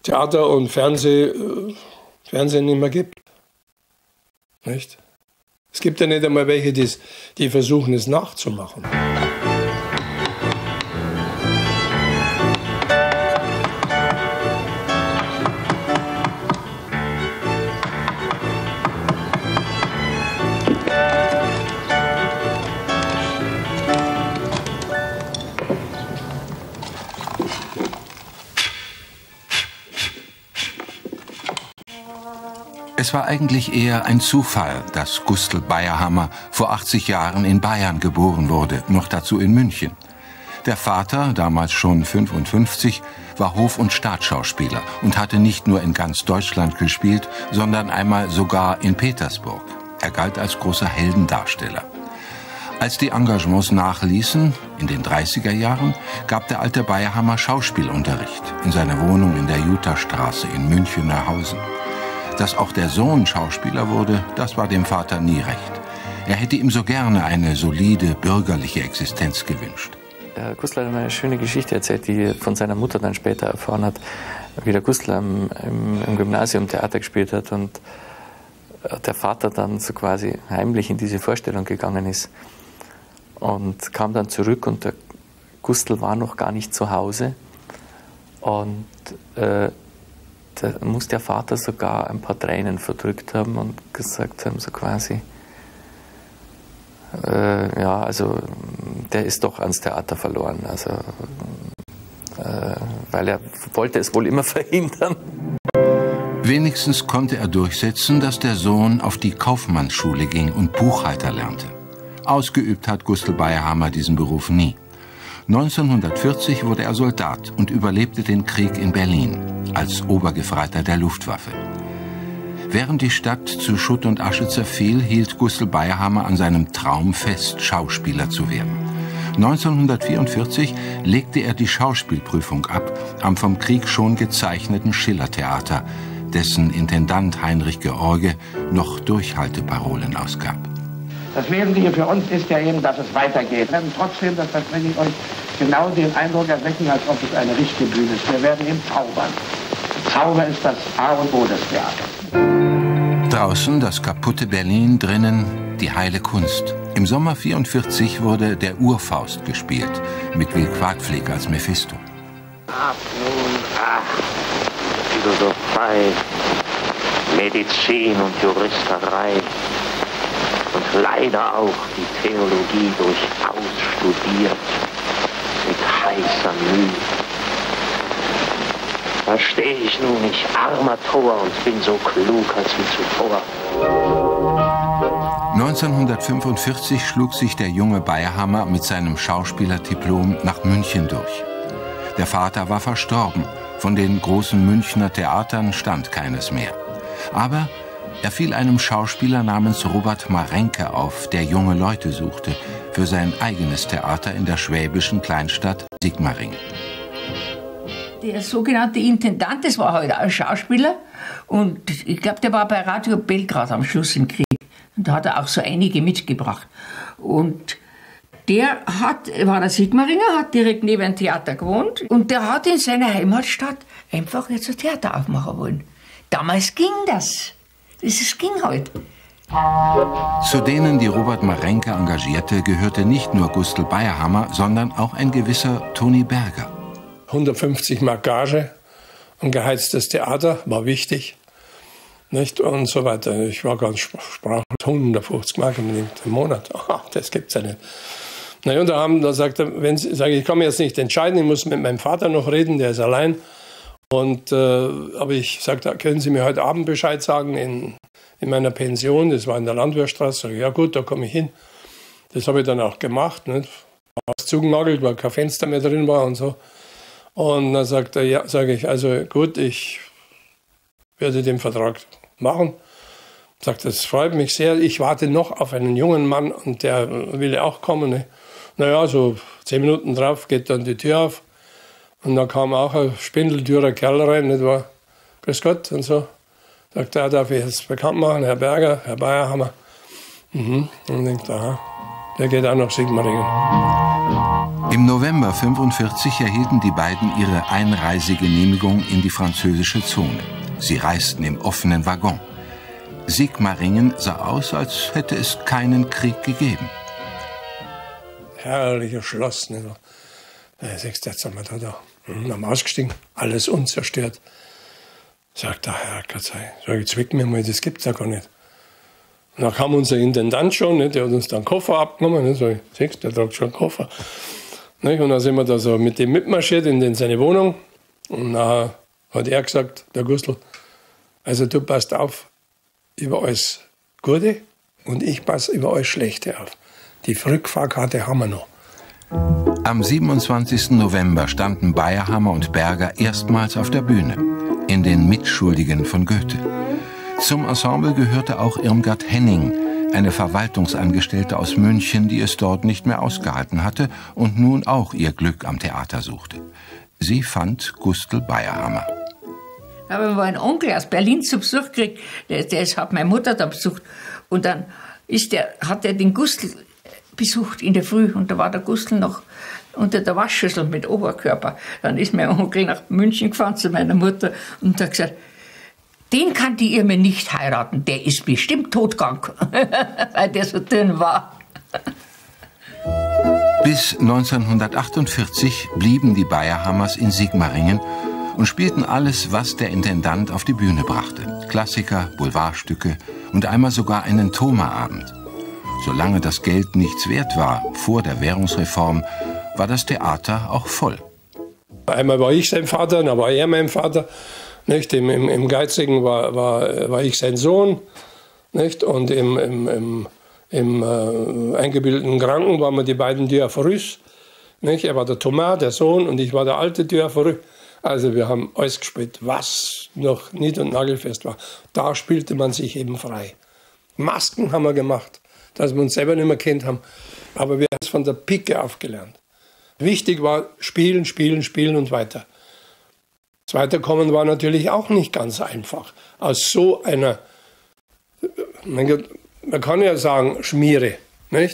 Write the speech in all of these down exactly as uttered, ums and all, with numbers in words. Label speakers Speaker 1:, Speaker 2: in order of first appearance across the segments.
Speaker 1: Theater und Fernseh, Fernsehen nicht mehr gibt. Nicht? Es gibt ja nicht einmal welche, die, die versuchen, es nachzumachen.
Speaker 2: Es war eigentlich eher ein Zufall, dass Gustl Bayerhammer vor achtzig Jahren in Bayern geboren wurde, noch dazu in München. Der Vater, damals schon fünfundfünfzig, war Hof- und Staatsschauspieler und hatte nicht nur in ganz Deutschland gespielt, sondern einmal sogar in Petersburg. Er galt als großer Heldendarsteller. Als die Engagements nachließen, in den dreißiger Jahren, gab der alte Bayerhammer Schauspielunterricht in seiner Wohnung in der Jutterstraße in München-Neuhausen. Dass auch der Sohn Schauspieler wurde, das war dem Vater nie recht. Er hätte ihm so gerne eine solide bürgerliche Existenz gewünscht.
Speaker 3: Der Gustl hat mir eine schöne Geschichte erzählt, die er von seiner Mutter dann später erfahren hat, wie der Gustl im, im, im Gymnasium Theater gespielt hat und der Vater dann so quasi heimlich in diese Vorstellung gegangen ist und kam dann zurück und der Gustl war noch gar nicht zu Hause und äh, da muss der Vater sogar ein paar Tränen verdrückt haben und gesagt haben, so quasi, äh, ja, also der ist doch ans Theater verloren, also, äh, weil er wollte es wohl immer verhindern.
Speaker 2: Wenigstens konnte er durchsetzen, dass der Sohn auf die Kaufmannsschule ging und Buchhalter lernte. Ausgeübt hat Gustl Bayerhammer diesen Beruf nie. neunzehnhundertvierzig wurde er Soldat und überlebte den Krieg in Berlin als Obergefreiter der Luftwaffe. Während die Stadt zu Schutt und Asche zerfiel, hielt Gustl Bayerhammer an seinem Traum fest, Schauspieler zu werden. neunzehnhundertvierundvierzig legte er die Schauspielprüfung ab am vom Krieg schon gezeichneten Schillertheater, dessen Intendant Heinrich George noch Durchhalteparolen ausgab.
Speaker 4: Das Wesentliche für uns ist ja eben, dass es weitergeht. Wir werden trotzdem, das verspreche ich euch, genau den Eindruck erwecken, als ob es eine richtige Bühne ist. Wir werden eben zaubern. Zauber ist das A und O des Theaters.
Speaker 2: Draußen das kaputte Berlin, drinnen die heile Kunst. Im Sommer vierundvierzig wurde der Urfaust gespielt, mit Will Quadflieg als Mephisto.
Speaker 5: Ab nun, ach, Philosophie, Medizin und Juristerei. Und leider auch die Theologie durchaus studiert, mit heißer Mühe. Verstehe ich nun, ich armer Tor und bin so klug als wie zuvor.
Speaker 2: neunzehnhundertfünfundvierzig schlug sich der junge Bayerhammer mit seinem Schauspielerdiplom nach München durch. Der Vater war verstorben, von den großen Münchner Theatern stand keines mehr. Aber er fiel einem Schauspieler namens Robert Marenke auf, der junge Leute suchte für sein eigenes Theater in der schwäbischen Kleinstadt Sigmaringen.
Speaker 6: Der sogenannte Intendant, das war halt auch ein Schauspieler und ich glaube, der war bei Radio Belgrad am Schluss im Krieg. Und da hat er auch so einige mitgebracht. Und der hat, war ein Sigmaringer, hat direkt neben dem Theater gewohnt und der hat in seiner Heimatstadt einfach jetzt ein Theater aufmachen wollen. Damals ging das. Es ging halt.
Speaker 2: Zu denen, die Robert Marenke engagierte, gehörte nicht nur Gustl Bayerhammer, sondern auch ein gewisser Toni Berger.
Speaker 1: hundertfünfzig Mark Gage, ein geheiztes Theater, war wichtig. Nicht? Und so weiter. Ich war ganz sprachlos, hundertfünfzig Mark im Monat. Ach, das gibt's ja nicht. Na ja, und da, haben, da sagt er, wenn Sie, sage ich, ich kann mich jetzt nicht entscheiden, ich muss mit meinem Vater noch reden, der ist allein. Und, äh, aber ich sagte, können Sie mir heute Abend Bescheid sagen in, in meiner Pension, das war in der Landwehrstraße. Sag ich, ja gut, da komme ich hin. Das habe ich dann auch gemacht. Nicht? War zugenagelt, weil kein Fenster mehr drin war und so. Und dann sagt er, ja, sage ich, also gut, ich werde den Vertrag machen. Sagt, das freut mich sehr. Ich warte noch auf einen jungen Mann und der will auch kommen. Ne? Naja, so zehn Minuten drauf geht dann die Tür auf. Und dann kam auch ein spindeldürrer Kerl rein, nicht wahr? Grüß Gott und so. Sagt er, darf ich jetzt bekannt machen, Herr Berger, Herr Bayerhammer. Mhm. Und denkt, aha, der geht auch nach Sigmaringen.
Speaker 2: Im November fünfundvierzig erhielten die beiden ihre Einreisegenehmigung in die französische Zone. Sie reisten im offenen Waggon. Sigmaringen sah aus, als hätte es keinen Krieg gegeben.
Speaker 1: Herrliches Schloss. Nicht? Da sagst du, jetzt sind wir da, da. Dann haben wir ausgestiegen, alles unzerstört. Sagt der Herr Gott sei, sag ich, zwick mir mal, das gibt's ja gar nicht. Und dann kam unser Intendant schon, nicht? Der hat uns dann einen Koffer abgenommen. Nicht? Sag ich, siehst du, der tragt schon einen Koffer. Nicht? Und dann sind wir da so mit dem mitmarschiert in den, seine Wohnung. Und dann hat er gesagt, der Gustl, also du passt auf über alles Gute und ich passe über alles Schlechte auf. Die Rückfahrkarte haben wir noch.
Speaker 2: Am siebenundzwanzigsten November standen Bayerhammer und Berger erstmals auf der Bühne, in den Mitschuldigen von Goethe. Zum Ensemble gehörte auch Irmgard Henning, eine Verwaltungsangestellte aus München, die es dort nicht mehr ausgehalten hatte und nun auch ihr Glück am Theater suchte. Sie fand Gustl Bayerhammer.
Speaker 6: Aber wir einen Onkel aus Berlin zu Besuch gekriegt, der, der hat meine Mutter da besucht. Und dann ist der, hat er den Gustl besucht in der Früh und da war der Gustl noch unter der Waschschüssel mit Oberkörper. Dann ist mein Onkel nach München gefahren zu meiner Mutter und hat gesagt, den kann die Irme nicht heiraten, der ist bestimmt totgegangen, weil der so dünn war.
Speaker 2: Bis neunzehnhundertachtundvierzig blieben die Bayerhammers in Sigmaringen und spielten alles, was der Intendant auf die Bühne brachte. Klassiker, Boulevardstücke und einmal sogar einen Thoma-Abend. Solange das Geld nichts wert war, vor der Währungsreform, war das Theater auch voll.
Speaker 1: Einmal war ich sein Vater, dann war er mein Vater. Nicht? Im, im, im Geizigen war, war, war ich sein Sohn. Nicht? Und im, im, im, im äh, eingebildeten Kranken waren wir die beiden Diaphorus. Nicht? Er war der Thomas, der Sohn, und ich war der alte Diaphorus. Also wir haben alles gespielt, was noch nied- und nagelfest war. Da spielte man sich eben frei. Masken haben wir gemacht, dass wir uns selber nicht mehr kennt haben. Aber wir haben es von der Pike aufgelernt. Wichtig war spielen, spielen, spielen und weiter. Das Weiterkommen war natürlich auch nicht ganz einfach. Aus so einer, man kann ja sagen, Schmiere, nicht?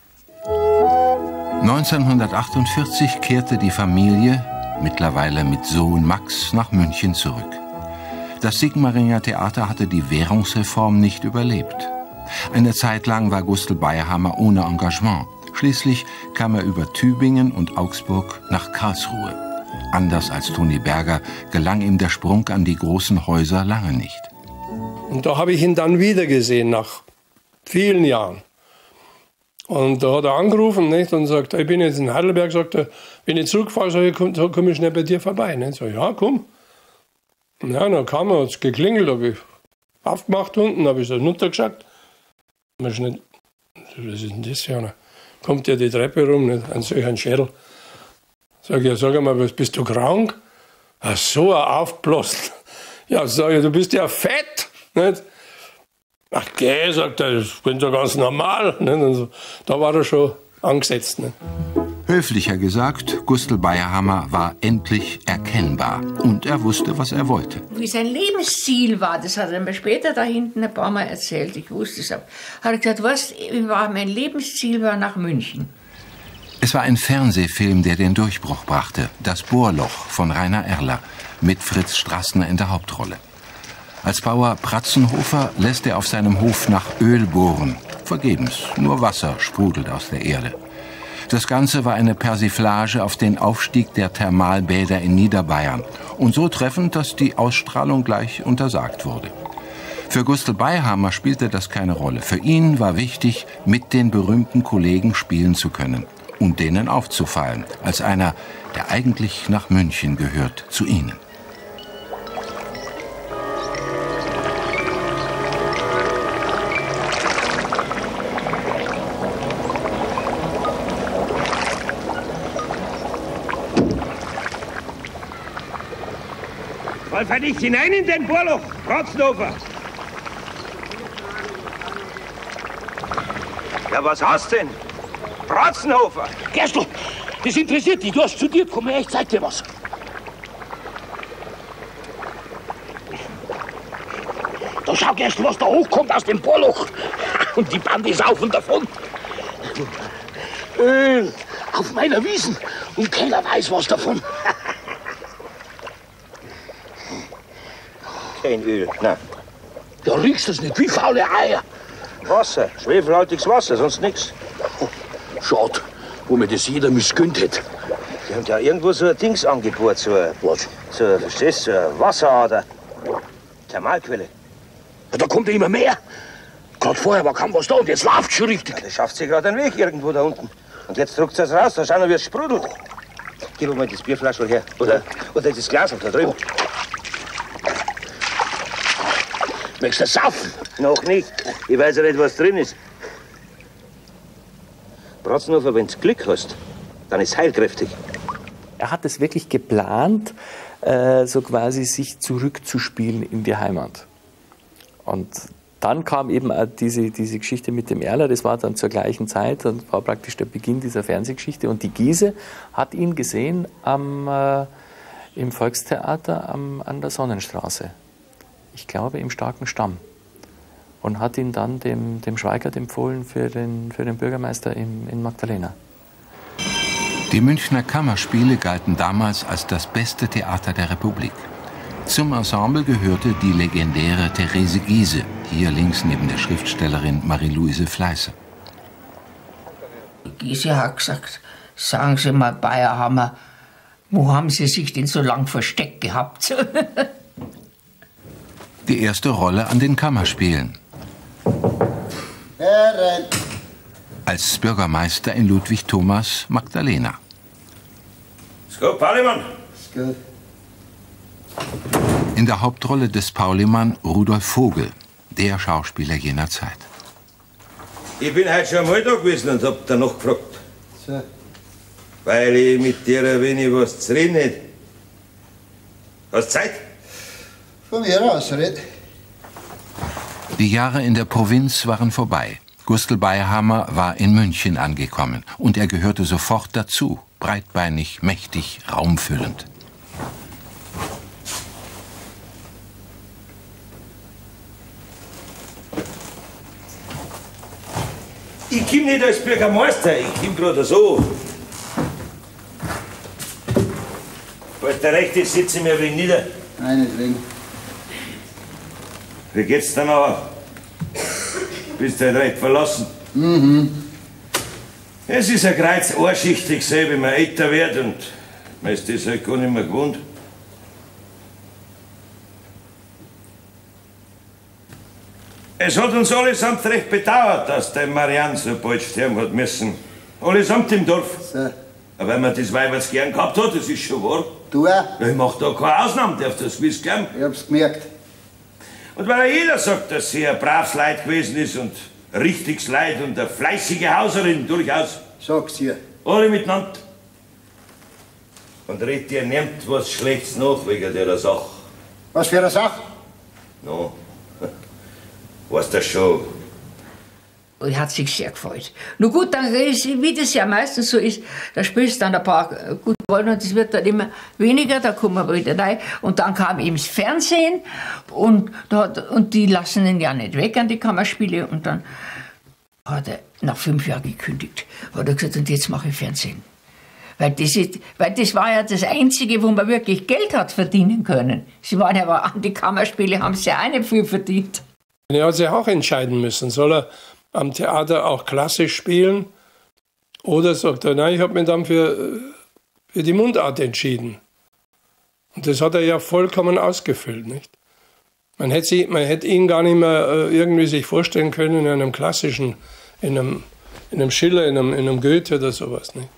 Speaker 2: neunzehnhundertachtundvierzig kehrte die Familie, mittlerweile mit Sohn Max, nach München zurück. Das Sigmaringer Theater hatte die Währungsreform nicht überlebt. Eine Zeit lang war Gustl Bayerhammer ohne Engagement. Schließlich kam er über Tübingen und Augsburg nach Karlsruhe. Anders als Toni Berger gelang ihm der Sprung an die großen Häuser lange nicht.
Speaker 1: Und da habe ich ihn dann wieder gesehen, nach vielen Jahren. Und da hat er angerufen, nicht, und sagt, ich bin jetzt in Heidelberg, sagt er, wenn ich zurückfahre, sag ich, komm, komm ich schnell bei dir vorbei. Nicht? So, ja, komm. Ja, dann kam er, hat es geklingelt, habe ich aufgemacht unten, habe ich so runtergeschaut. Was ist denn das für einer? Kommt ja die Treppe rum, nicht? An solch ein Schädel. Sag ich, ja, sag mal, was, bist du krank? Ach so, ein aufgeblasen. Ja, sag ich, du bist ja fett, nicht? Ach, geh, sagt er, das bin doch ganz normal. Nicht? Und so, da war er schon angesetzt. Nicht?
Speaker 2: Höflicher gesagt, Gustl Bayerhammer war endlich erkennbar und er wusste, was er wollte.
Speaker 6: Wie sein Lebensziel war, das hat er mir später da hinten ein paar Mal erzählt, ich wusste es. Hat er gesagt, was war mein Lebensziel, war nach München.
Speaker 2: Es war ein Fernsehfilm, der den Durchbruch brachte, Das Bohrloch von Rainer Erler, mit Fritz Strassner in der Hauptrolle. Als Bauer Pratzenhofer lässt er auf seinem Hof nach Öl bohren. Vergebens, nur Wasser sprudelt aus der Erde. Das Ganze war eine Persiflage auf den Aufstieg der Thermalbäder in Niederbayern und so treffend, dass die Ausstrahlung gleich untersagt wurde. Für Gustl Bayerhammer spielte das keine Rolle. Für ihn war wichtig, mit den berühmten Kollegen spielen zu können und denen aufzufallen, als einer, der eigentlich nach München gehört, zu ihnen.
Speaker 7: Fall nicht hinein in den Bohrloch, Pratzenhofer! Ja, was hast denn? Pratzenhofer!
Speaker 8: Gerstl, das interessiert dich. Du hast studiert. Komm her, ich zeig dir was. Da schau, Gerstl, was da hochkommt aus dem Bohrloch. Und die Bande saufen davon. Öl auf meiner Wiesen und keiner weiß was davon.
Speaker 7: Kein Öl, nein.
Speaker 8: Ja, riechst du's nicht wie faule Eier.
Speaker 7: Wasser, schwefelhaltiges Wasser, sonst nichts.
Speaker 8: Schade, wo mir das jeder missgönnt hätte.
Speaker 7: Die haben ja irgendwo so ein Dings angebohrt, so ein,
Speaker 8: Was?
Speaker 7: so ein, verstehst du, so eine Wasserader. Thermalquelle.
Speaker 8: Ja, da kommt ja immer mehr. Gerade vorher war kaum was da und jetzt läuft's schon richtig.
Speaker 7: Ja, da schafft sich gerade einen Weg irgendwo da unten. Und jetzt drückt es raus, da schauen wir, wie es sprudelt. Gib mir mal das Bierflaschel her. Oder, oder das Glas da drüben.
Speaker 8: Möchtest du saufen?
Speaker 7: Noch nicht. Ich weiß ja nicht, was drin ist. Bratzenhofer, wenn du Glück hast, dann ist es heilkräftig.
Speaker 3: Er hat es wirklich geplant, äh, so quasi sich zurückzuspielen in die Heimat. Und dann kam eben auch diese, diese Geschichte mit dem Erler, das war dann zur gleichen Zeit und war praktisch der Beginn dieser Fernsehgeschichte. Und die Giese hat ihn gesehen am, äh, im Volkstheater am, an der Sonnenstraße. Ich glaube, im Starken Stamm. Und hat ihn dann dem, dem Schweigert empfohlen für den, für den Bürgermeister in, in Magdalena.
Speaker 2: Die Münchner Kammerspiele galten damals als das beste Theater der Republik. Zum Ensemble gehörte die legendäre Therese Giese, hier links neben der Schriftstellerin Marie-Louise Fleißer.
Speaker 6: Giese hat gesagt, sagen Sie mal, Bayerhammer, wo haben Sie sich denn so lang versteckt gehabt?
Speaker 2: Die erste Rolle an den Kammerspielen.
Speaker 9: Herein.
Speaker 2: Als Bürgermeister in Ludwig Thomas Magdalena.
Speaker 7: Ist gut, Paulimann.
Speaker 9: Ist gut.
Speaker 2: In der Hauptrolle des Paulimann Rudolf Vogel, der Schauspieler jener Zeit.
Speaker 7: Ich bin heute schon einmal da gewesen und hab danach gefragt.
Speaker 9: So.
Speaker 7: Weil ich mit dir ein wenig was zu reden hätte. Hast du Zeit?
Speaker 9: Von mir aus, red.
Speaker 2: Die Jahre in der Provinz waren vorbei. Gustl Bayerhammer war in München angekommen und er gehörte sofort dazu. Breitbeinig, mächtig, raumfüllend.
Speaker 7: Ich komm nicht als Bürgermeister, ich komm gerade so. Falls der Rechte ist, sitze ich mir ein wenig nieder.
Speaker 9: Nein, nicht wegen.
Speaker 7: Wie geht's dann aber? Bist du halt recht verlassen?
Speaker 9: Mhm.
Speaker 7: Es ist ein Kreuz anschichtig, seh, wie man älter wird und man ist das halt gar nicht mehr gewohnt. Es hat uns allesamt recht bedauert, dass der Marianne so bald sterben hat müssen. Allesamt im Dorf.
Speaker 9: So.
Speaker 7: Aber wenn man das Weiberts gern gehabt hat, das ist schon wahr.
Speaker 9: Du auch?
Speaker 7: Ja, ich mach da keine Ausnahme, darf das gewiss gern.
Speaker 9: Ich hab's gemerkt.
Speaker 7: Und weil jeder sagt, dass sie ein braves Leid gewesen ist und ein richtiges Leid und eine fleißige Hauserin, durchaus.
Speaker 9: Sag's dir.
Speaker 7: Alle miteinander. Und red dir nimmt was Schlechtes nach wegen der Sache.
Speaker 9: Was für eine Sache?
Speaker 7: No. Weißt du schon.
Speaker 6: Und hat sich sehr gefreut. Nur gut, dann ist, wie das ja meistens so ist, da spielst du dann ein paar gute Rollen und das wird dann immer weniger, da kommen wir wieder rein. Und dann kam eben das Fernsehen und, da, und die lassen ihn ja nicht weg an die Kammerspiele. Und dann hat er nach fünf Jahren gekündigt. Hat er gesagt, und jetzt mache ich Fernsehen. Weil das, ist, weil das war ja das Einzige, wo man wirklich Geld hat verdienen können. Sie waren ja aber an die Kammerspiele, haben sie ja auch nicht viel verdient.
Speaker 1: Er hat sich auch entscheiden müssen, soll er am Theater auch klassisch spielen oder sagt er, nein, ich habe mich dann für, für die Mundart entschieden. Und das hat er ja vollkommen ausgefüllt, nicht? Man hätte, sie, man hätte ihn gar nicht mehr irgendwie sich vorstellen können in einem klassischen, in einem, in einem Schiller, in einem, in einem Goethe oder sowas, nicht?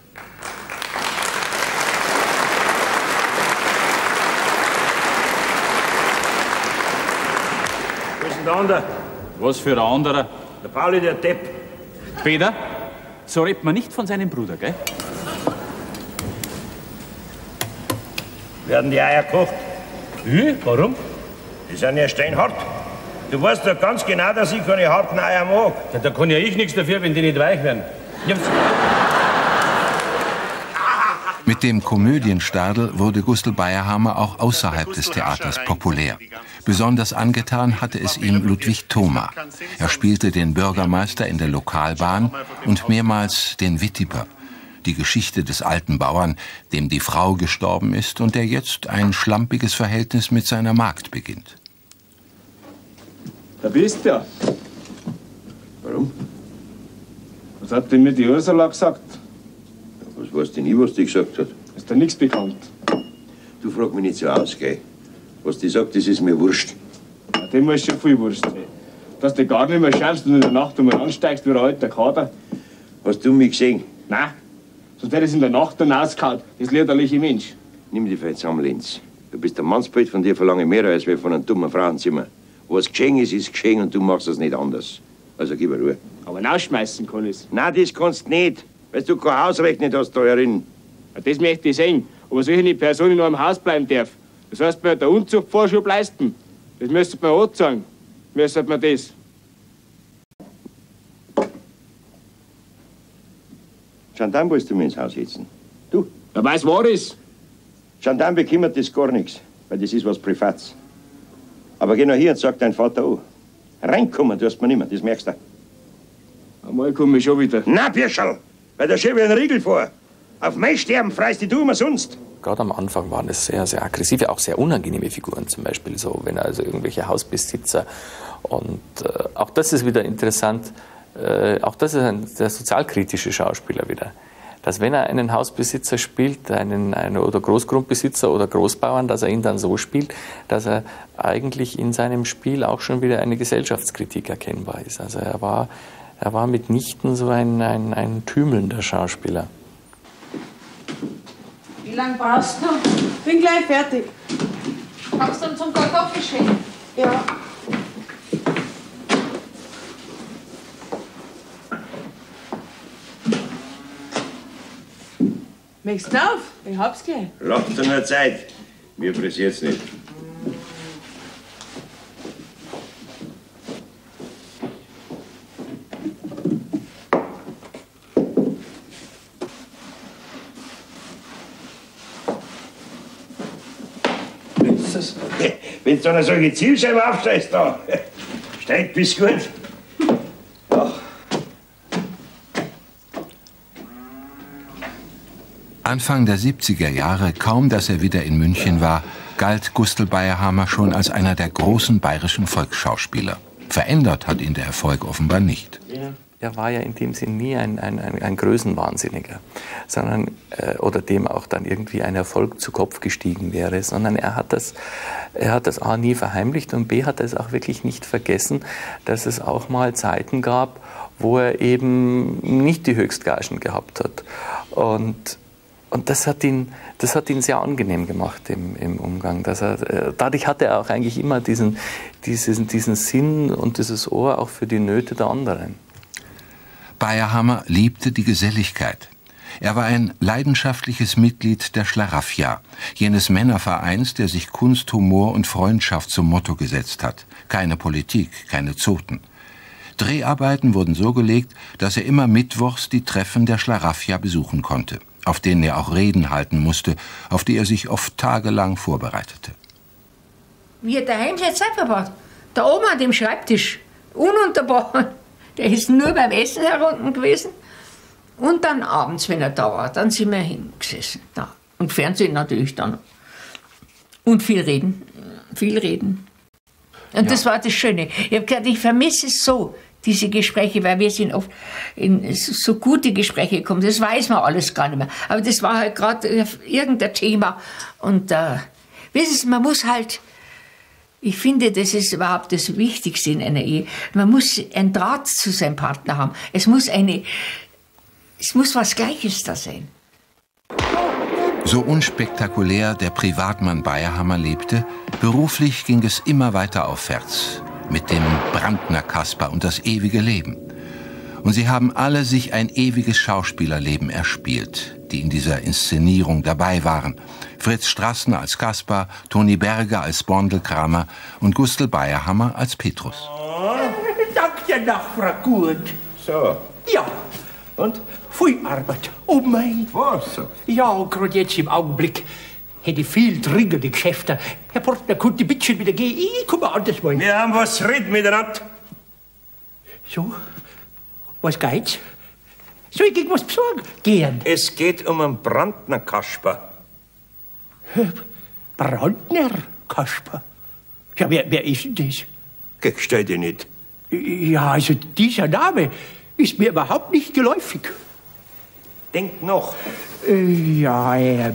Speaker 7: Wo ist denn der andere?
Speaker 10: Was für ein anderer?
Speaker 7: Der Pauli, der Depp.
Speaker 10: Peter, so redet man nicht von seinem Bruder, gell?
Speaker 7: Werden die Eier gekocht?
Speaker 10: Wie? Warum?
Speaker 7: Die sind ja steinhart. Du weißt doch ganz genau, dass ich keine harten Eier mag.
Speaker 10: Ja, da kann ja ich nichts dafür, wenn die nicht weich werden. Ja,
Speaker 2: Mit Mit dem Komödienstadel wurde Gustl Bayerhammer auch außerhalb des Theaters populär. Besonders angetan hatte es ihm Ludwig Thoma. Er spielte den Bürgermeister in der Lokalbahn und mehrmals den Wittiper. Die Geschichte des alten Bauern, dem die Frau gestorben ist und der jetzt ein schlampiges Verhältnis mit seiner Magd beginnt.
Speaker 11: Da bist du.
Speaker 7: Warum?
Speaker 11: Was hat denn mir die Ursula gesagt?
Speaker 7: Was weißt denn ich, was die gesagt hat?
Speaker 11: Ist da nichts bekannt?
Speaker 7: Du frag mich nicht so aus, gell? Was die sagt, das ist mir wurscht.
Speaker 11: Ja, dem ist schon viel wurscht. Dass du gar nicht mehr schaffst und in der Nacht einmal ansteigst wie ein alter Kader.
Speaker 7: Hast du mich gesehen?
Speaker 11: Nein. Sonst wäre das in der Nacht dann ausgehauen, das liederliche Mensch.
Speaker 7: Nimm dich für zusammen, Lenz. Du bist ein Mannsbild, von dir verlange ich mehr als wir von einem dummen Frauenzimmer. Was geschehen ist, ist geschehen und du machst es nicht anders. Also gib mir Ruhe.
Speaker 11: Aber rausschmeißen kann ich's.
Speaker 7: Nein, das kannst du nicht, weil du kein Hausrecht nicht hast da herin.
Speaker 11: Ja, das möchte ich sehen. Aber solche Person in einem Haus bleiben darf. Das heißt, man hat der Unzuchtvorschub leisten. Das müsste man auch sagen. Müsste man das.
Speaker 7: Gendarm willst du mir ins Haus setzen? Du?
Speaker 11: Ja, weiß war das?
Speaker 7: Gendarm bekümmert das gar nichts, weil das ist was Privats. Aber geh noch hier und sag dein Vater an. Reinkommen tust du mir nicht mehr, das merkst du.
Speaker 11: Einmal komme ich schon wieder.
Speaker 7: Nein, Birscherl, weil da steht wie ein Riegel vor. Auf mein Sterben freist du immer sonst.
Speaker 3: Gerade am Anfang waren es sehr, sehr aggressive, auch sehr unangenehme Figuren. Zum Beispiel so, wenn er also irgendwelche Hausbesitzer und äh, auch das ist wieder interessant, äh, auch das ist ein der sozialkritische Schauspieler wieder. Dass wenn er einen Hausbesitzer spielt, einen, einen oder Großgrundbesitzer oder Großbauern, dass er ihn dann so spielt, dass er eigentlich in seinem Spiel auch schon wieder eine Gesellschaftskritik erkennbar ist. Also er war, er war mitnichten so ein, ein, ein tümelnder Schauspieler.
Speaker 12: Wie lange brauchst du noch?
Speaker 13: Bin gleich fertig.
Speaker 12: Kommst du dann zum Kartoffelschälen?
Speaker 13: Ja. Möchtest du auf? Ich hab's gleich.
Speaker 7: Lacht dir nur Zeit. Mir pressiert's nicht. Wenn du dann solche Zielscheiben aufstellst, da steigt bis gut. Ach.
Speaker 2: Anfang der siebziger Jahre, kaum dass er wieder in München war, galt Gustl Bayerhammer schon als einer der großen bayerischen Volksschauspieler. Verändert hat ihn der Erfolg offenbar nicht.
Speaker 3: Er war ja in dem Sinn nie ein, ein, ein, ein Größenwahnsinniger, sondern, äh, oder dem auch dann irgendwie ein Erfolg zu Kopf gestiegen wäre, sondern er hat das, er hat das A nie verheimlicht und B hat es auch wirklich nicht vergessen, dass es auch mal Zeiten gab, wo er eben nicht die Höchstgagen gehabt hat. Und Und das hat ihn, das hat ihn sehr angenehm gemacht im, im Umgang. Dass er, dadurch hatte er auch eigentlich immer diesen, diesen, diesen Sinn und dieses Ohr auch für die Nöte der anderen.
Speaker 2: Bayerhammer liebte die Geselligkeit. Er war ein leidenschaftliches Mitglied der Schlaraffia, jenes Männervereins, der sich Kunst, Humor und Freundschaft zum Motto gesetzt hat. Keine Politik, keine Zoten. Dreharbeiten wurden so gelegt, dass er immer mittwochs die Treffen der Schlaraffia besuchen konnte, auf denen er auch Reden halten musste, auf die er sich oft tagelang vorbereitete.
Speaker 6: Wie er daheim seine Zeit verbracht. Da oben an dem Schreibtisch, ununterbrochen. Der ist nur beim Essen herunten gewesen. Und dann abends, wenn er da war, dann sind wir hingesessen. Da. Und Fernsehen natürlich dann. Und viel reden. Viel reden. Und ja. Das war das Schöne. Ich habe gesagt, ich vermisse es so, diese Gespräche, weil wir sind oft in so gute Gespräche gekommen. Das weiß man alles gar nicht mehr. Aber das war halt gerade irgendein Thema. Und äh, wissen Sie, man muss halt, ich finde, das ist überhaupt das Wichtigste in einer Ehe. Man muss einen Draht zu seinem Partner haben. Es muss eine, es muss was Gleiches da sein.
Speaker 2: So unspektakulär der Privatmann Bayerhammer lebte, beruflich ging es immer weiter aufwärts. Mit dem Brandner Kasper und das ewige Leben. Und sie haben alle sich ein ewiges Schauspielerleben erspielt, die in dieser Inszenierung dabei waren. Fritz Strassner als Kaspar, Toni Berger als Borndelkramer und Gustl Bayerhammer als Petrus.
Speaker 14: Oh, danke nach, Frau Gut.
Speaker 7: So.
Speaker 14: Ja, Und? Viel Arbeit. Oh mein.
Speaker 7: Was?
Speaker 14: Ja, gerade jetzt im Augenblick hätte ich viel dringende Geschäfte. Herr Portner, konnte bitte schon wieder gehen? Ich komme anders mal.
Speaker 7: Wir haben was reden miteinander.
Speaker 14: So? Was geht's? Soll ich gegen was besorgen? Gern.
Speaker 7: Es geht um einen Brandner Kasper.
Speaker 14: Brandner Kasper? Ja, wer, wer ist denn das?
Speaker 7: Gestell dich nicht.
Speaker 14: Ja, also dieser Name ist mir überhaupt nicht geläufig.
Speaker 7: Denk noch.
Speaker 14: Äh, ja, äh,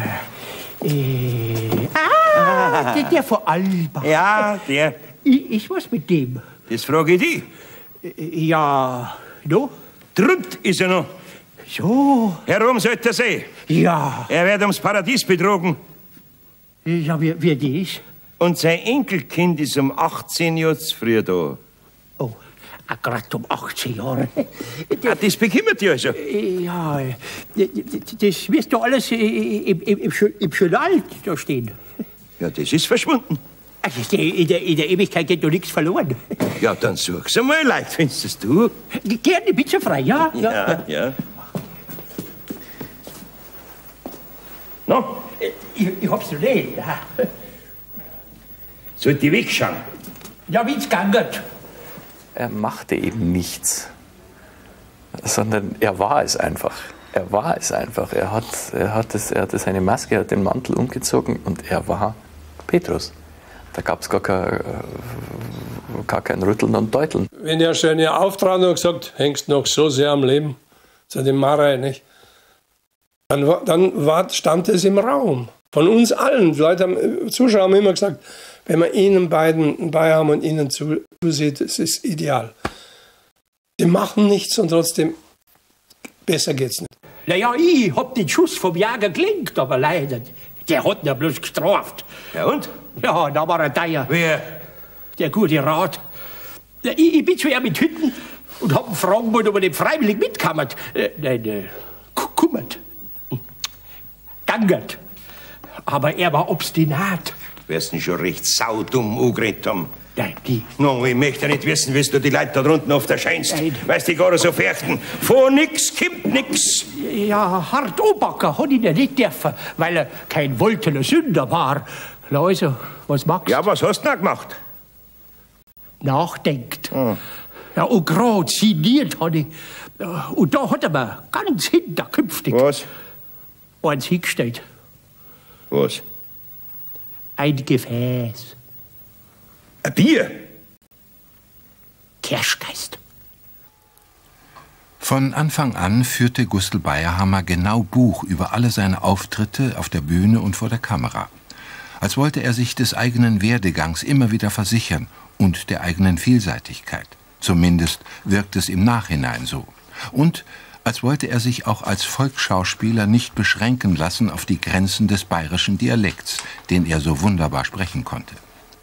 Speaker 14: äh, ah, der, der von Alba.
Speaker 7: Ja, der.
Speaker 14: Ich, ich was mit dem?
Speaker 7: Das frage ich dich.
Speaker 14: Äh, ja, no?
Speaker 7: Drübt ist er noch.
Speaker 14: So.
Speaker 7: Herum sollte er sehen.
Speaker 14: Ja.
Speaker 7: Er wird ums Paradies betrogen.
Speaker 14: Ja, wer, wer das?
Speaker 7: Und sein Enkelkind ist um achtzehn Jahre zu früh da.
Speaker 14: Oh, gerade um achtzehn Jahre.
Speaker 7: Ah, das bekümmert dich also.
Speaker 14: Ja, das wirst du alles im, im, im, im Journal da stehen.
Speaker 7: Ja, das ist verschwunden.
Speaker 14: Also in der, in der Ewigkeit geht doch nichts verloren.
Speaker 7: Ja, dann such's einmal, leicht findest du.
Speaker 14: Gerne, bitte frei, ja?
Speaker 7: Ja, ja. ja. No?
Speaker 14: Ich, ich hab's noch nicht. Ja.
Speaker 7: Sollte ich wegschauen?
Speaker 14: Ja, wie's geht.
Speaker 3: Er machte eben nichts, sondern er war es einfach. Er war es einfach. Er hat, er hat, das, er hatte seine Maske, er hat den Mantel umgezogen und er war Petrus. Da gab es gar, kein, gar kein Rütteln und Deuteln.
Speaker 1: Wenn er schon ihr auftrat und gesagt, hängst noch so sehr am Leben, zu dem Marei, nicht? Dann, war, dann war, stand es im Raum. Von uns allen. Die Leute haben, Zuschauer haben immer gesagt, wenn man ihnen beiden bei haben und ihnen zusieht, es ist ideal. Die machen nichts und trotzdem besser geht's nicht.
Speaker 14: Naja, ich hab den Schuss vom Jäger gelenkt, aber leider, der hat ihn ja bloß gestraft.
Speaker 7: Ja und?
Speaker 14: Ja, da war er teuer.
Speaker 7: Wer?
Speaker 14: Der gute Rat. Ich, ich bin zu ihm mit Hütten und hab ihn fragen wollen, ob er nicht freiwillig mitkammert. Äh, nein, äh, kummert. Gangert. Aber er war obstinat.
Speaker 7: Wärst denn schon recht saudumm angeredet haben?
Speaker 14: Nein, die.
Speaker 7: No, ich möchte nicht wissen, wie du die Leute da drunten oft erscheinst. Weißt du, die gar so fürchten. Von nix kommt nix.
Speaker 14: Ja, hart anpacken hat ihn ja nicht dürfen, weil er kein woltener Sünder war. Na also, was magst du?
Speaker 7: Ja, was hast du denn gemacht?
Speaker 14: Nachdenkt. Hm. Ja, und grad signiert hat ich. Und da hat er mir ganz hinterkünftig
Speaker 7: was?
Speaker 14: eins hingestellt.
Speaker 7: Was?
Speaker 14: Ein Gefäß.
Speaker 7: Ein Bier?
Speaker 14: Kirschgeist.
Speaker 2: Von Anfang an führte Gustl Bayerhammer genau Buch über alle seine Auftritte auf der Bühne und vor der Kamera. Als wollte er sich des eigenen Werdegangs immer wieder versichern und der eigenen Vielseitigkeit. Zumindest wirkt es im Nachhinein so. Und als wollte er sich auch als Volksschauspieler nicht beschränken lassen auf die Grenzen des bayerischen Dialekts, den er so wunderbar sprechen konnte.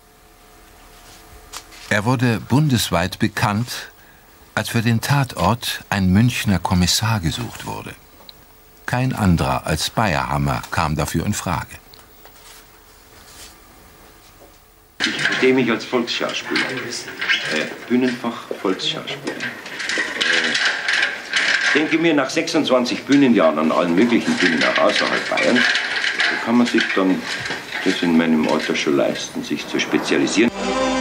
Speaker 2: Er wurde bundesweit bekannt, als für den Tatort ein Münchner Kommissar gesucht wurde. Kein anderer als Bayerhammer kam dafür in Frage.
Speaker 7: Ich verstehe mich als Volksschauspieler. Äh, Bühnenfach Volksschauspieler. Äh, denke mir, nach sechsundzwanzig Bühnenjahren an allen möglichen Bühnen, auch außerhalb Bayerns, kann man sich dann das in meinem Alter schon leisten, sich zu spezialisieren.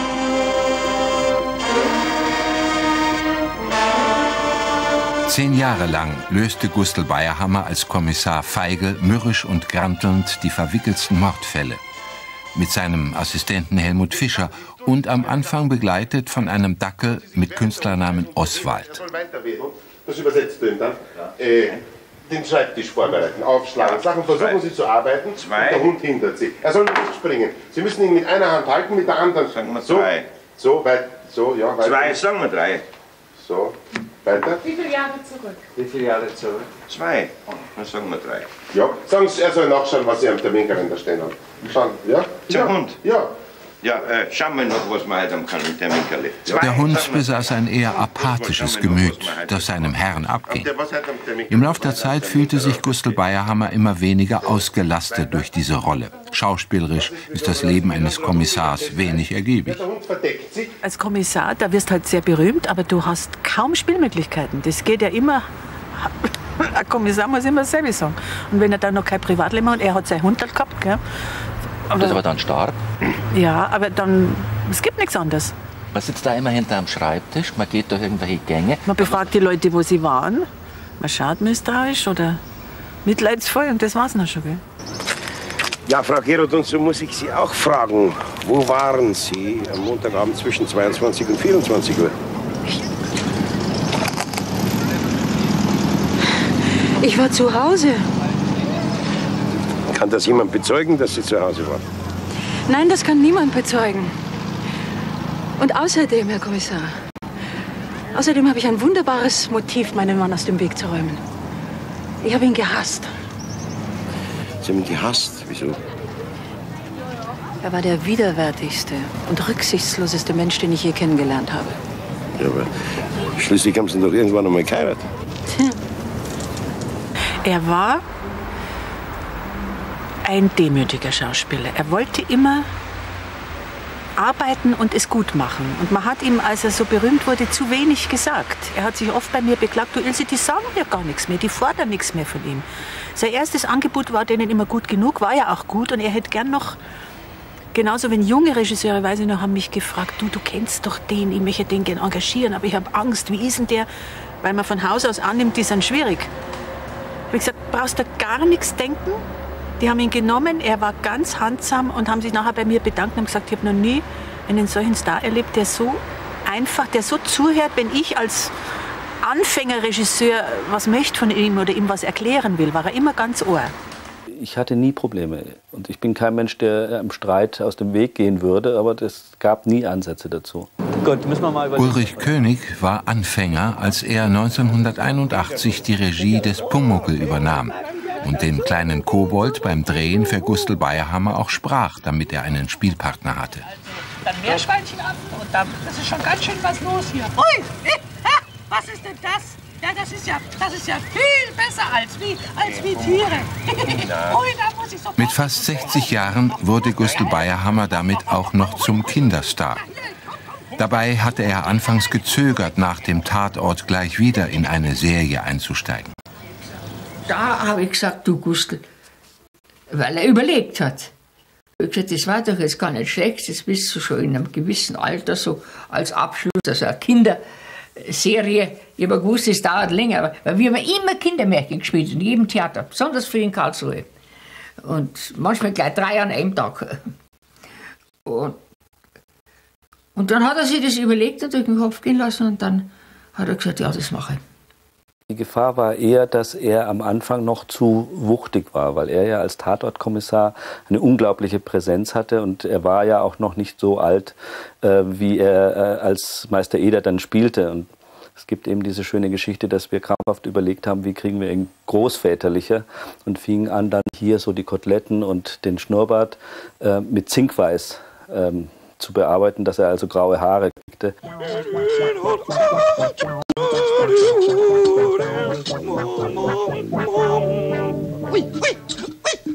Speaker 2: Zehn Jahre lang löste Gustl Bayerhammer als Kommissar Feigl mürrisch und grantelnd die verwickelsten Mordfälle. Mit seinem Assistenten Helmut Fischer und am Anfang begleitet von einem Dackel mit Künstlernamen Oswald.
Speaker 15: Das übersetzt du ihm dann. Äh, den Schreibtisch vorbereiten, aufschlagen, Sachen versuchen Sie zu arbeiten.
Speaker 7: Zwei.
Speaker 15: Und der Hund hindert Sie. Er soll nicht springen. Sie müssen ihn mit einer Hand halten, mit der anderen.
Speaker 7: Sagen wir
Speaker 15: so,
Speaker 7: drei.
Speaker 15: So, weit, so, ja, weiter.
Speaker 7: Zwei, sagen wir drei.
Speaker 15: So, weiter.
Speaker 12: Wie viele Jahre zurück?
Speaker 7: Wie viele Jahre zurück? Zwei. Dann sagen wir drei.
Speaker 15: Ja, sagen Sie, er soll nachschauen, was Sie am Terminkalender stehen haben. Schauen, ja?
Speaker 7: Zum
Speaker 15: ja.
Speaker 7: Hund?
Speaker 15: Ja.
Speaker 7: Ja, äh, schauen wir noch, was wir heute am Terminkalender.
Speaker 2: Der Hund besaß ein eher apathisches Gemüt, das seinem Herrn abging. Im Lauf der Zeit fühlte sich Gustl Bayerhammer immer weniger ausgelastet durch diese Rolle. Schauspielerisch ist das Leben eines Kommissars wenig ergiebig.
Speaker 16: Als Kommissar, da wirst du halt sehr berühmt, aber du hast kaum Spielmöglichkeiten. Das geht ja immer ein Kommissar muss immer selber sagen. Und wenn er dann noch kein Privatleben hat, er hat sein Hund halt gehabt, gell?
Speaker 17: Und das aber dann starb?
Speaker 16: Ja, aber dann, es gibt nichts anderes.
Speaker 17: Man sitzt da immer hinter am Schreibtisch, man geht durch irgendwelche Gänge.
Speaker 16: Man befragt die Leute, wo sie waren. Man schaut misstrauisch oder mitleidsvoll und das war's dann schon, gell?
Speaker 18: Ja, Frau Gerold, und so muss ich Sie auch fragen. Wo waren Sie am Montagabend zwischen zweiundzwanzig und vierundzwanzig Uhr?
Speaker 19: Ich war zu Hause.
Speaker 18: Kann das jemand bezeugen, dass Sie zu Hause waren?
Speaker 19: Nein, das kann niemand bezeugen. Und außerdem, Herr Kommissar, außerdem habe ich ein wunderbares Motiv, meinen Mann aus dem Weg zu räumen. Ich habe ihn gehasst.
Speaker 18: Sie haben ihn gehasst? Wieso?
Speaker 19: Er war der widerwärtigste und rücksichtsloseste Mensch, den ich je kennengelernt habe.
Speaker 18: Ja, aber schließlich haben Sie doch irgendwann einmal geheiratet.
Speaker 19: Tja.
Speaker 16: Er war ein demütiger Schauspieler. Er wollte immer arbeiten und es gut machen. Und man hat ihm, als er so berühmt wurde, zu wenig gesagt. Er hat sich oft bei mir beklagt, du Ilse, die sagen ja gar nichts mehr, die fordern nichts mehr von ihm. Sein erstes Angebot war denen immer gut genug, war ja auch gut und er hätte gern noch, genauso wenn junge Regisseure, weiß ich noch, haben mich gefragt, du, du kennst doch den, ich möchte den gern engagieren, aber ich habe Angst, wie ist denn der? Weil man von Haus aus annimmt, die sind schwierig. Ich habe gesagt, brauchst du gar nichts denken? Die haben ihn genommen, er war ganz handsam und haben sich nachher bei mir bedankt und haben gesagt, ich habe noch nie einen solchen Star erlebt, der so einfach, der so zuhört, wenn ich als Anfängerregisseur was möchte von ihm oder ihm was erklären will, war er immer ganz ohr.
Speaker 20: Ich hatte nie Probleme und ich bin kein Mensch, der im Streit aus dem Weg gehen würde, aber es gab nie Ansätze dazu.
Speaker 2: Gut, müssen wir mal Ulrich König war Anfänger, als er neunzehnhunderteinundachtzig die Regie des Pumuckl übernahm und den kleinen Kobold beim Drehen für Gustl Bayerhammer auch sprach, damit er einen Spielpartner hatte.
Speaker 21: Dann Meerschweinchen ab und dann, das ist schon ganz schön was los hier. Ui, was ist denn das? Ja, das ist ja, das ist ja viel besser als wie, als wie Tiere. Ui, da muss ich so
Speaker 2: Mit fast sechzig Jahren wurde Gustl Bayerhammer damit auch noch zum Kinderstar. Dabei hatte er anfangs gezögert, nach dem Tatort gleich wieder in eine Serie einzusteigen.
Speaker 6: Da habe ich gesagt, du Gustl, weil er überlegt hat. Ich habe gesagt, das war doch jetzt gar nicht schlecht, das bist du schon in einem gewissen Alter, so als Abschluss, also eine Kinderserie. Ich habe gewusst, es dauert länger, weil wir haben immer Kindermärchen gespielt, in jedem Theater, besonders für in Karlsruhe. Und manchmal gleich drei an einem Tag. Und, und dann hat er sich das überlegt und durch den Kopf gehen lassen und dann hat er gesagt, ja, das mache ich.
Speaker 20: Die Gefahr war eher, dass er am Anfang noch zu wuchtig war, weil er ja als Tatortkommissar eine unglaubliche Präsenz hatte und er war ja auch noch nicht so alt, äh, wie er äh, als Meister Eder dann spielte. Und es gibt eben diese schöne Geschichte, dass wir krampfhaft überlegt haben, wie kriegen wir ihn großväterlicher und fingen an, dann hier so die Koteletten und den Schnurrbart äh, mit Zinkweiß ähm, zu bearbeiten, dass er also graue Haare kriegte.
Speaker 21: Ui, ui, ui.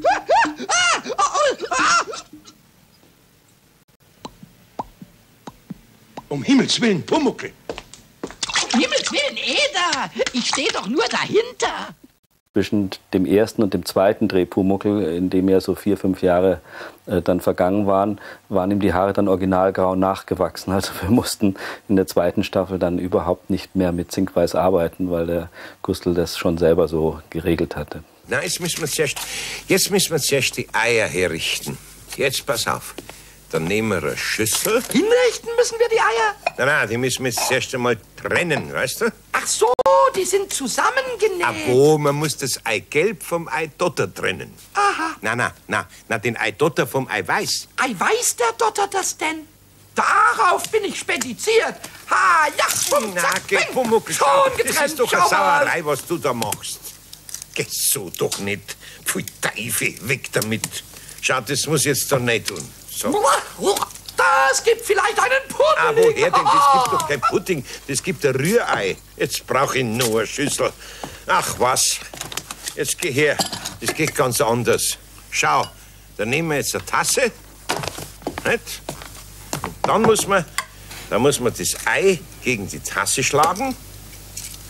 Speaker 8: Um Himmels Willen, Pumuckl!
Speaker 21: Um Himmels Willen, Eder! Ich stehe doch nur dahinter!
Speaker 20: Zwischen dem ersten und dem zweiten Dreh Pumuckl, in dem ja so vier, fünf Jahre äh, dann vergangen waren, waren ihm die Haare dann originalgrau nachgewachsen. Also wir mussten in der zweiten Staffel dann überhaupt nicht mehr mit Zinkweiß arbeiten, weil der Gustl das schon selber so geregelt hatte.
Speaker 22: Na, jetzt müssen wir zuerst, jetzt müssen wir zuerst die Eier herrichten. Jetzt pass auf. Dann nehmen wir eine Schüssel.
Speaker 21: Hinrichten müssen wir die Eier?
Speaker 22: Nein, nein, die müssen wir jetzt zuerst einmal trennen, weißt du?
Speaker 21: Ach so, die sind zusammengenäht.
Speaker 22: Ah, wo? Man muss das Eigelb vom Eidotter trennen.
Speaker 21: Aha.
Speaker 22: Na, na, na, na, den Eidotter vom Eiweiß.
Speaker 21: Eiweiß der Dotter das denn? Darauf bin ich spendiert. Ha, ja, bumm,
Speaker 22: Na,
Speaker 21: zack,
Speaker 22: geh,
Speaker 21: bing.
Speaker 22: Pumuckl,
Speaker 21: Schon getrennt,
Speaker 22: das ist doch
Speaker 21: schau
Speaker 22: eine
Speaker 21: mal.
Speaker 22: Sauerei, was du da machst. Geh so doch nicht. Pfui Teufel, weg damit. Schau, das muss ich jetzt doch nicht tun. So.
Speaker 21: Das gibt vielleicht einen Pudding.
Speaker 22: Ah, woher denn? Das gibt doch kein Pudding. Das gibt ein Rührei. Jetzt brauche ich nur eine Schüssel. Ach was. Jetzt geh her. Das geht ganz anders. Schau, da nehmen wir jetzt eine Tasse. Nicht? Und dann muss man, dann muss man das Ei gegen die Tasse schlagen.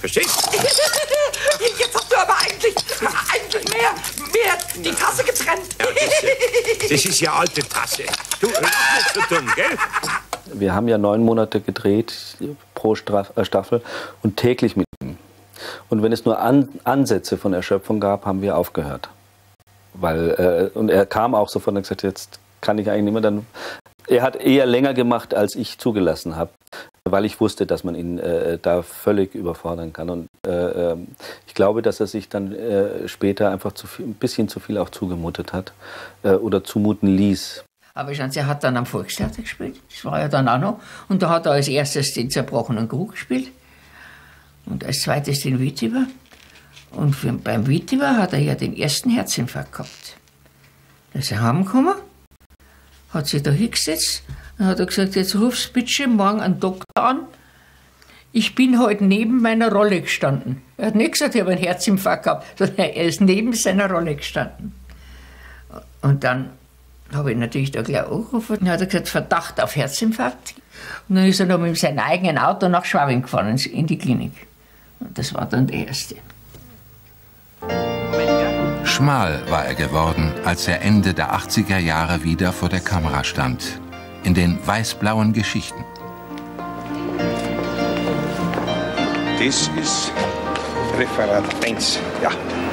Speaker 22: Verstehst?
Speaker 21: Jetzt hast du aber eigentlich, eigentlich mehr, mehr die Tasse getrennt.
Speaker 22: Ja, das, das ist ja alte Tasse. Du, lass nicht so dumm, gell?
Speaker 20: Wir haben ja neun Monate gedreht pro Staffel und täglich mit ihm. Und wenn es nur An Ansätze von Erschöpfung gab, haben wir aufgehört. Weil, äh, und er kam auch sofort und hat gesagt, jetzt kann ich eigentlich nicht mehr. Dann, er hat eher länger gemacht, als ich zugelassen habe, weil ich wusste, dass man ihn äh, da völlig überfordern kann. Und äh, ich glaube, dass er sich dann äh, später einfach zu viel, ein bisschen zu viel auch zugemutet hat äh, oder zumuten ließ.
Speaker 6: Aber schauen Sie, er hat dann am Volkstheater gespielt, das war ja dann auch noch. Und da hat er als erstes den zerbrochenen Krug gespielt und als zweites den Wittiber. Und für, beim Wittiber hat er ja den ersten Herzinfarkt gehabt. Da ist er heimgekommen, hat sich da hingesetzt, dann hat er gesagt, jetzt rufst du bitte morgen einen Doktor an. Ich bin heute neben meiner Rolle gestanden. Er hat nicht gesagt, ich habe einen Herzinfarkt gehabt, sondern er ist neben seiner Rolle gestanden. Und dann habe ich natürlich da gleich angerufen. Dann hat er gesagt, Verdacht auf Herzinfarkt. Und dann ist er noch mit seinem eigenen Auto nach Schwabing gefahren, in die Klinik. Und das war dann der erste.
Speaker 2: Schmal war er geworden, als er Ende der achtziger Jahre wieder vor der Kamera stand. In den weiß-blauen Geschichten.
Speaker 22: Das ist Referat eins, ja.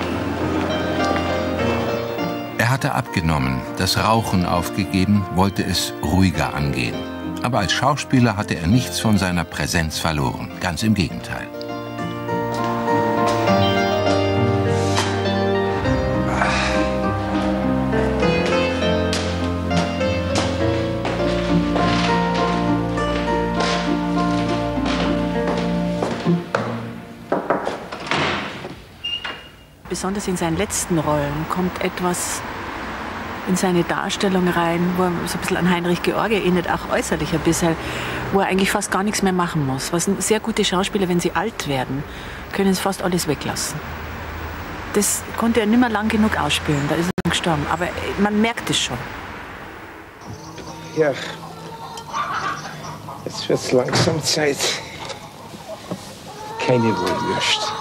Speaker 2: Er hatte abgenommen, das Rauchen aufgegeben, wollte es ruhiger angehen. Aber als Schauspieler hatte er nichts von seiner Präsenz verloren. Ganz im Gegenteil.
Speaker 16: Besonders in seinen letzten Rollen kommt etwas in seine Darstellung rein, wo er so ein bisschen an Heinrich George erinnert, auch äußerlich ein bisschen, wo er eigentlich fast gar nichts mehr machen muss. Was sehr gute Schauspieler, wenn sie alt werden, können sie fast alles weglassen. Das konnte er nicht mehr lang genug ausspielen, da ist er dann gestorben. Aber man merkt es schon.
Speaker 22: Ja, jetzt wird es langsam Zeit. Keine Wohlwürst.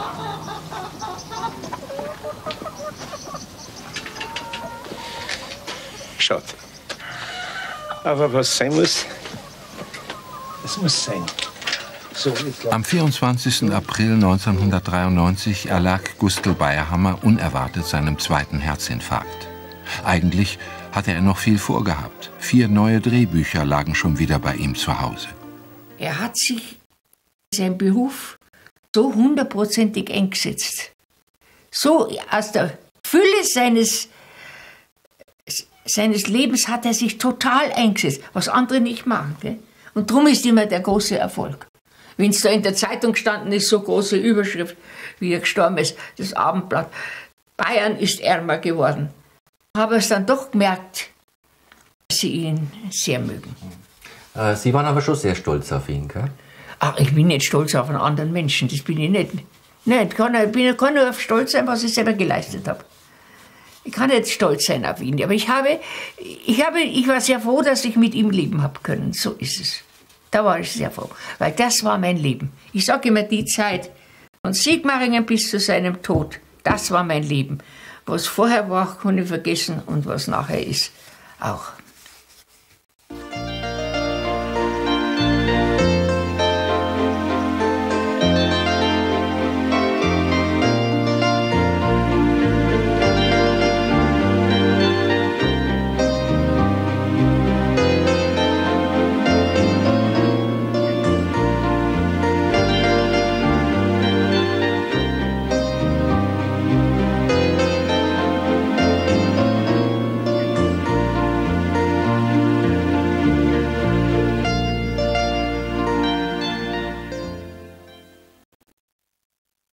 Speaker 22: Schaut. Aber was sein muss, das muss sein. So,
Speaker 2: Am vierundzwanzigsten April neunzehnhundertdreiundneunzig erlag Gustl Bayerhammer unerwartet seinem zweiten Herzinfarkt. Eigentlich hatte er noch viel vorgehabt. Vier neue Drehbücher lagen schon wieder bei ihm zu Hause.
Speaker 6: Er hat sich seinen Beruf so hundertprozentig eingesetzt. So aus der Fülle seines seines Lebens hat er sich total eingesetzt, was andere nicht machen. Gell? Und darum ist immer der große Erfolg. Wenn es da in der Zeitung gestanden ist, so große Überschrift, wie er gestorben ist, das Abendblatt, Bayern ist ärmer geworden. Habe es dann doch gemerkt, dass sie ihn sehr mögen.
Speaker 4: Äh, Sie waren aber schon sehr stolz auf ihn, gell?
Speaker 6: Ach, ich bin nicht stolz auf einen anderen Menschen, das bin ich nicht. Nein, ich kann, ich bin, kann nur auf stolz sein, was ich selber geleistet habe. Ich kann nicht stolz sein auf ihn, aber ich, habe, ich, habe, ich war sehr froh, dass ich mit ihm leben habe können. So ist es. Da war ich sehr froh, weil das war mein Leben. Ich sage immer, die Zeit von Sigmaringen bis zu seinem Tod, das war mein Leben. Was vorher war, kann ich vergessen und was nachher ist, auch.